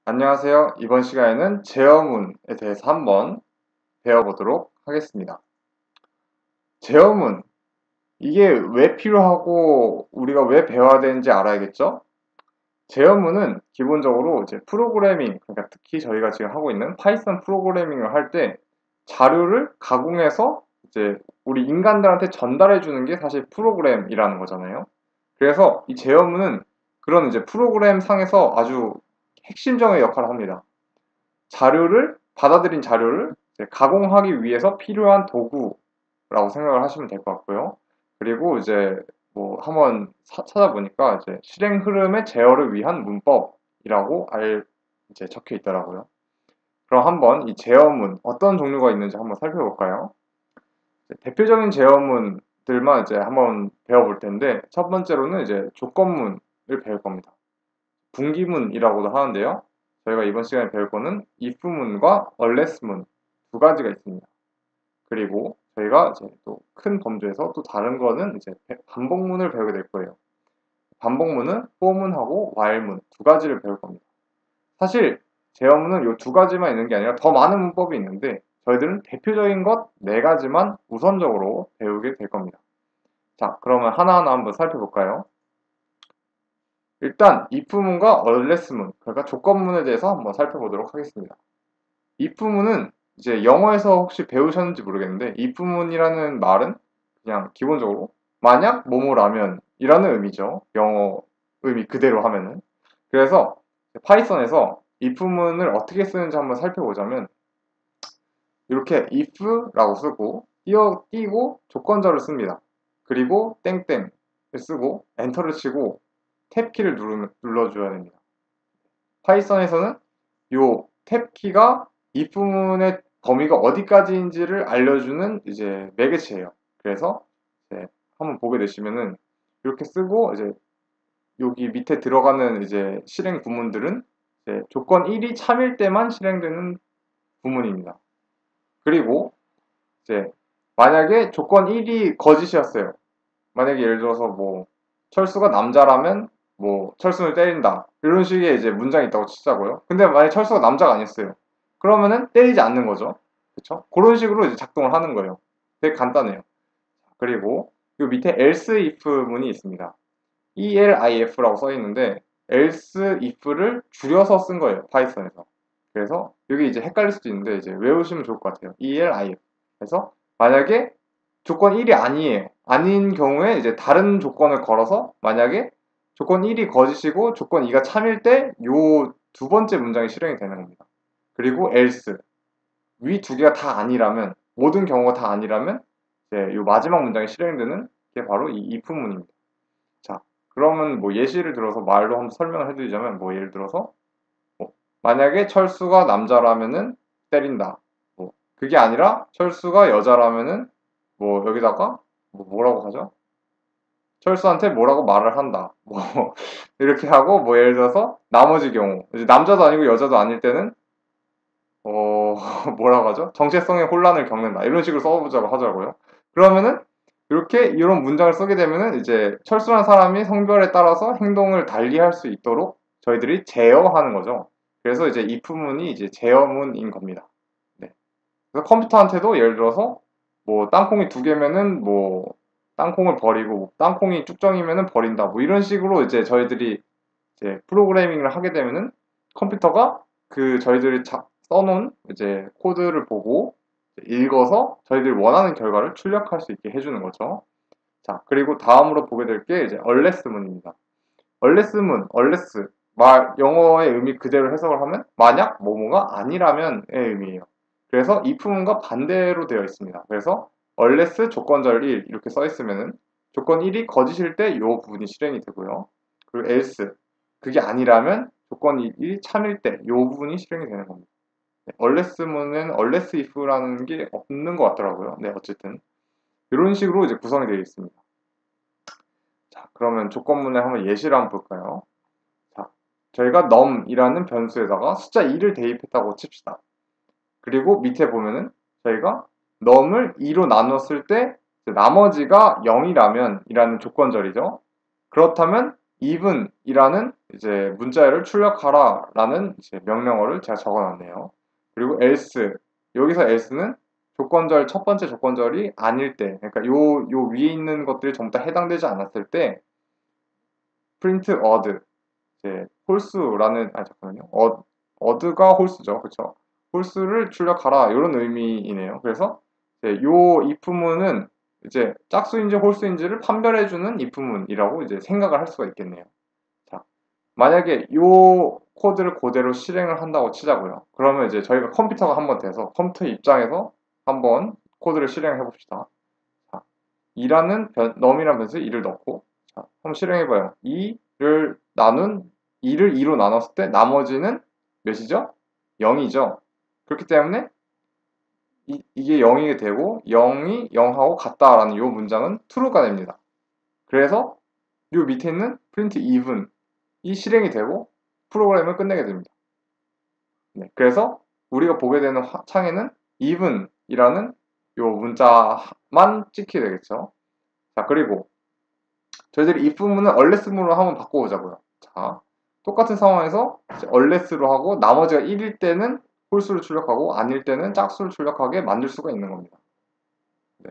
안녕하세요. 이번 시간에는 제어문에 대해서 한번 배워보도록 하겠습니다. 제어문, 이게 왜 필요하고 우리가 왜 배워야 되는지 알아야겠죠? 제어문은 기본적으로 이제 프로그래밍, 그러니까 특히 저희가 지금 하고 있는 파이썬 프로그래밍을 할 때 자료를 가공해서 이제 우리 인간들한테 전달해 주는 게 사실 프로그램이라는 거잖아요. 그래서 이 제어문은 그런 이제 프로그램 상에서 아주 핵심적인 역할을 합니다. 받아들인 자료를 이제 가공하기 위해서 필요한 도구라고 생각을 하시면 될 것 같고요. 그리고 이제 뭐 한번 찾아보니까 이제 실행 흐름의 제어를 위한 문법이라고 이제 적혀 있더라고요. 그럼 한번 이 제어문 어떤 종류가 있는지 한번 살펴볼까요? 대표적인 제어문들만 이제 한번 배워볼 텐데 첫 번째로는 이제 조건문을 배울 겁니다. 분기문이라고도 하는데요. 저희가 이번 시간에 배울 거는 if문과 unless문 두 가지가 있습니다. 그리고 저희가 이제 또 큰 범주에서 또 다른 거는 이제 반복문을 배우게 될 거예요. 반복문은 for문하고 while문 두 가지를 배울 겁니다. 사실 제어문은 이 두 가지만 있는 게 아니라 더 많은 문법이 있는데 저희들은 대표적인 것 네 가지만 우선적으로 배우게 될 겁니다. 자, 그러면 하나하나 한번 살펴볼까요? 일단 if문과 unless문, 그러니까 조건문에 대해서 한번 살펴보도록 하겠습니다. if문은 이제 영어에서 혹시 배우셨는지 모르겠는데 if문이라는 말은 그냥 기본적으로 만약 뭐뭐라면이라는 의미죠. 영어 의미 그대로 하면은. 그래서 파이썬에서 if문을 어떻게 쓰는지 한번 살펴보자면 이렇게 if라고 쓰고 띄고 조건절을 씁니다. 그리고 땡땡을 쓰고 엔터를 치고 탭키를 눌러줘야 됩니다. 파이썬에서는 이 탭키가 if문의 범위가 어디까지인지를 알려주는 이제 매개체예요. 그래서 이제 한번 보게 되시면은 이렇게 쓰고 이제 여기 밑에 들어가는 이제 실행 구문들은 이제 조건 1이 참일 때만 실행되는 구문입니다. 그리고 이제 만약에 조건 1이 거짓이었어요. 만약에 예를 들어서 뭐 철수가 남자라면 뭐 철수를 때린다 이런 식의 이제 문장이 있다고 치자고요. 근데 만약에 철수가 남자가 아니었어요. 그러면은 때리지 않는 거죠. 그쵸? 그런 식으로 이제 작동을 하는 거예요. 되게 간단해요. 그리고 이 밑에 else if 문이 있습니다. elif라고 써 있는데 else if를 줄여서 쓴 거예요. 파이썬에서. 그래서 여기 이제 헷갈릴 수도 있는데 이제 외우시면 좋을 것 같아요. elif. 그래서 만약에 조건 1이 아니에요. 아닌 경우에 이제 다른 조건을 걸어서 만약에 조건 1이 거짓이고 조건 2가 참일 때 요 두 번째 문장이 실행이 되는 겁니다. 그리고 else 위 두 개가 다 아니라면 모든 경우가 다 아니라면 이제 요 마지막 문장이 실행되는 게 바로 이 if문입니다. 자, 그러면 뭐 예시를 들어서 말로 한번 설명을 해드리자면 뭐 예를 들어서 뭐 만약에 철수가 남자라면은 때린다. 뭐 그게 아니라 철수가 여자라면은 뭐 여기다가 뭐라고 하죠? 철수한테 뭐라고 말을 한다. 뭐 이렇게 하고 뭐 예를 들어서 나머지 경우 이제 남자도 아니고 여자도 아닐 때는 어 뭐라고 하죠? 정체성의 혼란을 겪는다. 이런 식으로 써보자고 하자고요. 그러면은 이렇게 이런 문장을 쓰게 되면은 이제 철수한 사람이 성별에 따라서 행동을 달리할 수 있도록 저희들이 제어하는 거죠. 그래서 이제 if문이 이제 제어문인 겁니다. 네. 그래서 컴퓨터한테도 예를 들어서 뭐 땅콩이 두 개면은 뭐 땅콩을 버리고 땅콩이 쭉정이면은 버린다. 뭐 이런 식으로 이제 저희들이 이제 프로그래밍을 하게 되면은 컴퓨터가 그 저희들이 써놓은 이제 코드를 보고 읽어서 저희들이 원하는 결과를 출력할 수 있게 해주는 거죠. 자, 그리고 다음으로 보게 될 게 이제 unless문입니다. unless 영어의 의미 그대로 해석을 하면 만약 뭐뭐가 아니라면의 의미예요. 그래서 if문과 반대로 되어 있습니다. 그래서 unless 조건절 1 이렇게 써 있으면은 조건 1이 거짓일 때 이 부분이 실행이 되고요. 그리고 else 그게 아니라면 조건 1이 참일 때 이 부분이 실행이 되는 겁니다. 네, unless문은 unless if라는 게 없는 것 같더라고요. 네, 어쨌든 이런 식으로 이제 구성이 되어 있습니다. 자, 그러면 조건문에 한번 예시를 한번 볼까요? 자, 저희가 num이라는 변수에다가 숫자 2를 대입했다고 칩시다. 그리고 밑에 보면은 저희가 num을 2로 나눴을 때 나머지가 0이라면 이라는 조건절이죠. 그렇다면 even이라는 이제 문자열을 출력하라라는 이제 명령어를 제가 적어놨네요. 그리고 else, 여기서 else는 조건절, 첫 번째 조건절이 아닐 때, 그러니까 요 위에 있는 것들이 전부 다 해당되지 않았을 때 print odd, 이제 홀수라는, 잠깐만요. odd가 홀수죠. 그쵸? 홀수를 출력하라, 이런 의미이네요. 그래서 요 if문은 이제 짝수인지 홀수인지를 판별해주는 if문이라고 이제 생각을 할 수가 있겠네요. 자, 만약에 요 코드를 그대로 실행을 한다고 치자고요. 그러면 이제 저희가 컴퓨터가 한번 돼서 컴퓨터 입장에서 한번 코드를 실행해 봅시다. 자, 2라는 num이라는 변수에 2를 넣고, 자, 한번 실행해봐요. 2를 2로 나눴을 때 나머지는 몇이죠? 0이죠. 그렇기 때문에 이게 0이 되고 0이 0하고 같다라는 이 문장은 true가 됩니다. 그래서 이 밑에 있는 print even이 실행이 되고 프로그램을 끝내게 됩니다. 네, 그래서 우리가 보게 되는 창에는 even이라는 이 문자만 찍히게 되겠죠. 자, 그리고 저희들이 if문을 unless문으로 한번 바꿔보자고요. 자, 똑같은 상황에서 unless로 하고 나머지가 1일 때는 홀수를 출력하고 아닐 때는 짝수를 출력하게 만들 수가 있는 겁니다. 네.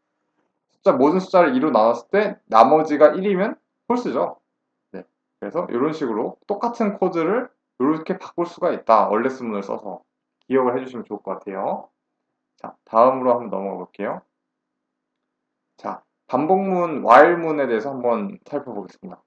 모든 숫자를 2로 나눴을 때 나머지가 1이면 홀수죠. 네. 그래서 이런 식으로 똑같은 코드를 이렇게 바꿀 수가 있다. unless문을 써서 기억을 해주시면 좋을 것 같아요. 자, 다음으로 한번 넘어가 볼게요. 자, 반복문, while문에 대해서 한번 살펴보겠습니다.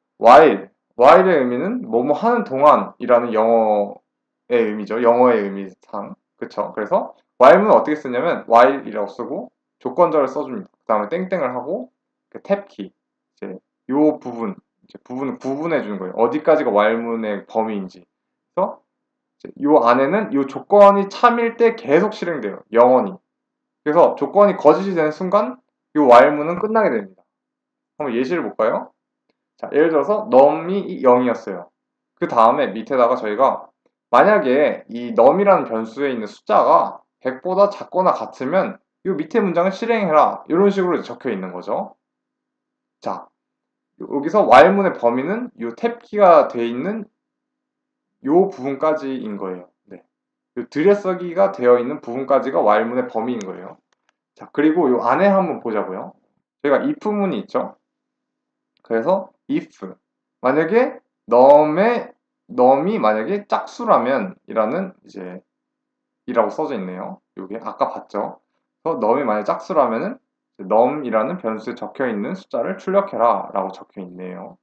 while의 의미는 뭐뭐 하는 동안이라는 영어의 의미죠. 영어의 의미상. 그쵸? 그래서 while문은 어떻게 쓰냐면 while이라고 쓰고 조건절을 써줍니다. 그 다음에 땡땡을 하고 그 탭키, 이제 요 부분, 부분을 구분해 주는 거예요. 어디까지가 while문의 범위인지. 그래서 요 안에는 요 조건이 참일 때 계속 실행돼요. 영원히. 그래서 조건이 거짓이 되는 순간 요 while문은 끝나게 됩니다. 한번 예시를 볼까요? 자, 예를 들어서 num이 0이었어요. 그 다음에 밑에다가 저희가 만약에 이 num이라는 변수에 있는 숫자가 100보다 작거나 같으면 이 밑에 문장을 실행해라. 이런 식으로 적혀 있는 거죠. 자, 여기서 while문의 범위는 이 탭키가 되어 있는 이 부분까지인 거예요. 네. 이 들여쓰기가 되어 있는 부분까지가 while문의 범위인 거예요. 자, 그리고 이 안에 한번 보자고요. 저희가 if문이 있죠. 그래서 if 만약에 num이 만약에 짝수라면 이라는 이제 이라고 써져 있네요. 여기 아까 봤죠. 그래서 num이 만약 짝수라면은 num이라는 변수에 적혀 있는 숫자를 출력해라 라고 적혀 있네요.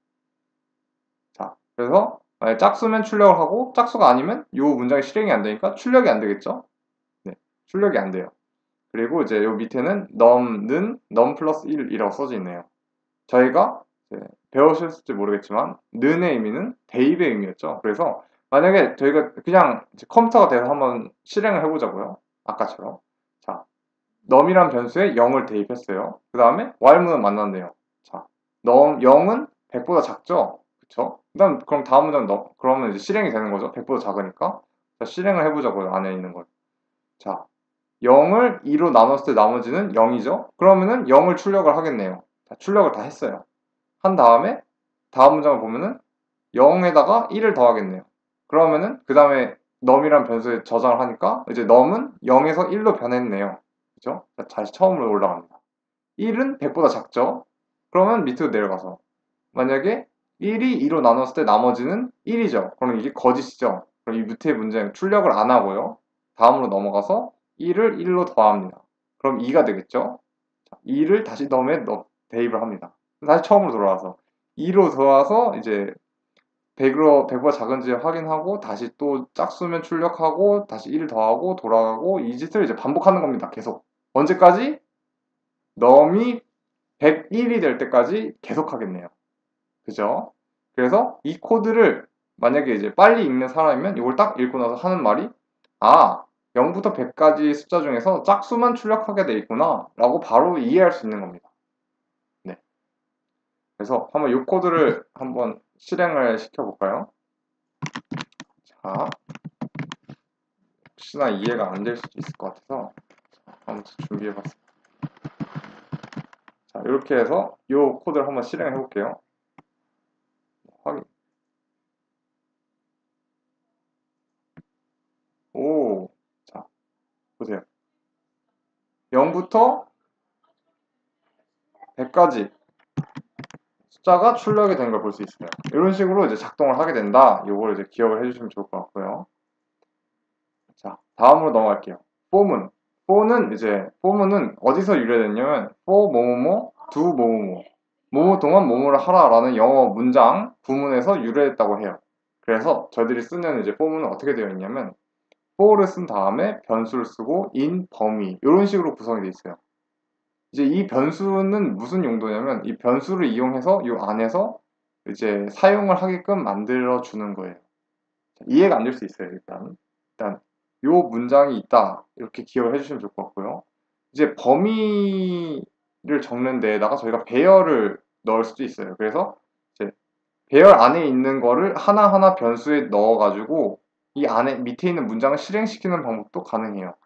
자, 그래서 만약 짝수면 출력을 하고 짝수가 아니면 이 문장이 실행이 안 되니까 출력이 안 되겠죠. 네, 출력이 안 돼요. 그리고 이제 요 밑에는 num는 num 플러스 1이라고 써져 있네요. 저희가 배우셨을지 모르겠지만 는의 의미는 대입의 의미였죠. 그래서 만약에 저희가 그냥 컴퓨터가 돼서 한번 실행을 해보자고요. 아까처럼. 자, num이란 변수에 0을 대입했어요. 그 다음에 while문을 만났네요. 자, num 0은 100보다 작죠? 그쵸? 그럼 다음 문장 그러면 이제 실행이 되는 거죠. 100보다 작으니까. 자, 실행을 해보자고요. 안에 있는 걸. 자, 0을 2로 나눴을 때 나머지는 0이죠? 그러면은 0을 출력을 하겠네요. 자, 출력을 다 했어요. 한 다음에 다음 문장을 보면은 0에다가 1을 더하겠네요. 그러면은 그 다음에 num이란 변수에 저장을 하니까 이제 num은 0에서 1로 변했네요. 그죠? 다시 처음으로 올라갑니다. 1은 100보다 작죠? 그러면 밑으로 내려가서 만약에 1이 2로 나눴을 때 나머지는 1이죠. 그럼 이게 거짓이죠. 그럼 이 밑에 문제는 출력을 안 하고요. 다음으로 넘어가서 1을 1로 더합니다. 그럼 2가 되겠죠? 2를 다시 num에 대입을 합니다. 다시 처음으로 돌아와서 2로 들어와서 이제 100보다 작은지 확인하고 다시 또 짝수면 출력하고 다시 1 더하고 돌아가고 이 짓을 이제 반복하는 겁니다. 계속. 언제까지? num이 101이 될 때까지 계속 하겠네요. 그죠? 그래서 이 코드를 만약에 이제 빨리 읽는 사람이면 이걸 딱 읽고 나서 하는 말이 0부터 100까지 숫자 중에서 짝수만 출력하게 돼 있구나 라고 바로 이해할 수 있는 겁니다. 네. 그래서 한번 이 코드를 한번 실행을 시켜볼까요? 자, 혹시나 이해가 안 될 수도 있을 것 같아서 한번 준비해봤습니다. 자, 이렇게 해서 이 코드를 한번 실행해 볼게요. 보세요. 0부터 100까지 숫자가 출력이 된 걸 볼 수 있어요. 이런 식으로 이제 작동을 하게 된다. 이걸 이제 기억을 해주시면 좋을 것 같고요. 자, 다음으로 넘어갈게요. for문. for문은 어디서 유래됐냐면 for 뭐뭐뭐, do 뭐뭐뭐, 뭐뭐 동안 뭐뭐를 하라라는 영어 문장 구문에서 유래했다고 해요. 그래서 저희들이 쓰는 이제 for문은 어떻게 되어 있냐면 for를 쓴 다음에 변수를 쓰고 in 범위 이런 식으로 구성이 되어 있어요. 이제 이 변수는 무슨 용도냐면 이 변수를 이용해서 이 안에서 이제 사용을 하게끔 만들어 주는 거예요. 이해가 안 될 수 있어요. 일단 요 문장이 있다 이렇게 기억을 해주시면 좋을 것 같고요. 이제 범위를 적는 데에다가 저희가 배열을 넣을 수도 있어요. 그래서 이제 배열 안에 있는 거를 하나하나 변수에 넣어가지고 이 안에 밑에 있는 문장을 실행시키는 방법도 가능해요.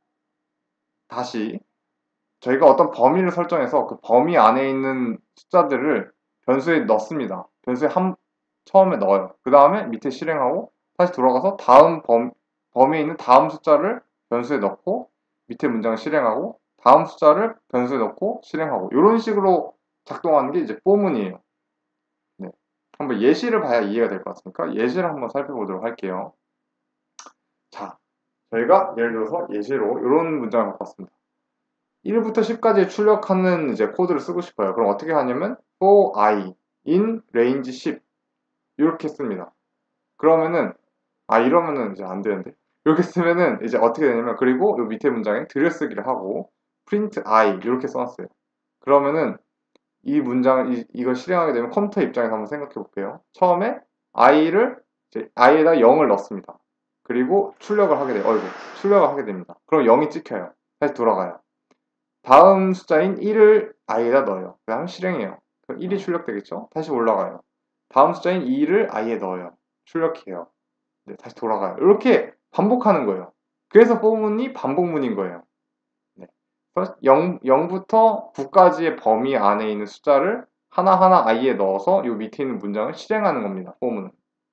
다시 저희가 어떤 범위를 설정해서 그 범위 안에 있는 숫자들을 변수에 넣습니다. 변수에 처음에 넣어요. 그 다음에 밑에 실행하고 다시 돌아가서 다음 범위에 있는 다음 숫자를 변수에 넣고 밑에 문장을 실행하고 다음 숫자를 변수에 넣고 실행하고 이런 식으로 작동하는 게 이제 for문이에요. 네. 한번 예시를 봐야 이해가 될 것 같으니까 예시를 한번 살펴보도록 할게요. 자, 저희가 예를 들어서 예시로 이런 문장을 갖고 왔습니다. 1부터 10까지 출력하는 이제 코드를 쓰고 싶어요. 그럼 어떻게 하냐면 for i in range 10 이렇게 씁니다. 그러면은 이러면은 이제 안 되는데 이렇게 쓰면은 이제 어떻게 되냐면 그리고 이 밑에 문장에 들여쓰기를 하고 print i 이렇게 써놨어요. 그러면은 이 문장을 이걸 실행하게 되면 컴퓨터 입장에서 한번 생각해 볼게요. 처음에 i를 이제 i에다 0을 넣습니다. 그리고 출력을 하게 돼요. 출력을 하게 됩니다. 그럼 0이 찍혀요. 다시 돌아가요. 다음 숫자인 1을 i에다 넣어요. 그 다음 실행해요. 그럼 1이 출력되겠죠? 다시 올라가요. 다음 숫자인 2를 i에 넣어요. 출력해요. 네, 다시 돌아가요. 이렇게 반복하는 거예요. 그래서 for문이 반복문인 거예요. 네. 0부터 9까지의 범위 안에 있는 숫자를 하나하나 i에 넣어서 이 밑에 있는 문장을 실행하는 겁니다. for문은.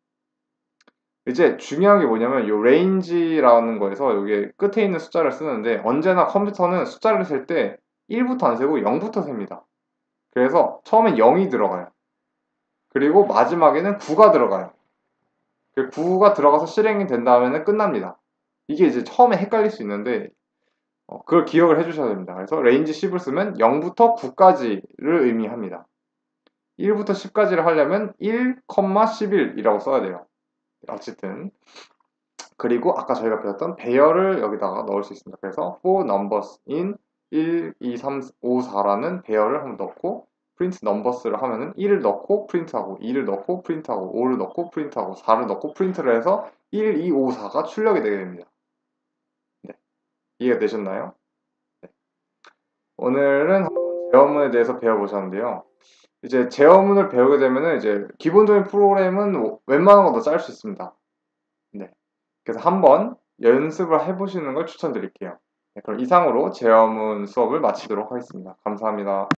이제 중요한 게 뭐냐면 이 range라는 거에서 여기 끝에 있는 숫자를 쓰는데 언제나 컴퓨터는 숫자를 셀 때 1부터 안 세고 0부터 셉니다. 그래서 처음엔 0이 들어가요. 그리고 마지막에는 9가 들어가요. 9가 들어가서 실행이 된 다음에는 끝납니다. 이게 이제 처음에 헷갈릴 수 있는데 그걸 기억을 해주셔야 됩니다. 그래서 range 10을 쓰면 0부터 9까지를 의미합니다. 1부터 10까지를 하려면 1, 11이라고 써야 돼요. 어쨌든 그리고 아까 저희가 배웠던 배열을 여기다가 넣을 수 있습니다. 그래서 for numbers in 1, 2, 3, 5, 4라는 배열을 한번 넣고 print numbers를 하면은 1을 넣고 프린트하고 2를 넣고 프린트하고 5를 넣고 프린트하고 4를 넣고 프린트를 해서 1, 2, 5, 4가 출력이 되게 됩니다. 네. 이해가 되셨나요? 네. 오늘은 제어문에 대해서 배워보셨는데요. 이제 제어문을 배우게 되면은 이제 기본적인 프로그램은 웬만한 거 다 짤 수 있습니다. 네. 그래서 한번 연습을 해보시는 걸 추천드릴게요. 네, 그럼 이상으로 제어문 수업을 마치도록 하겠습니다. 감사합니다.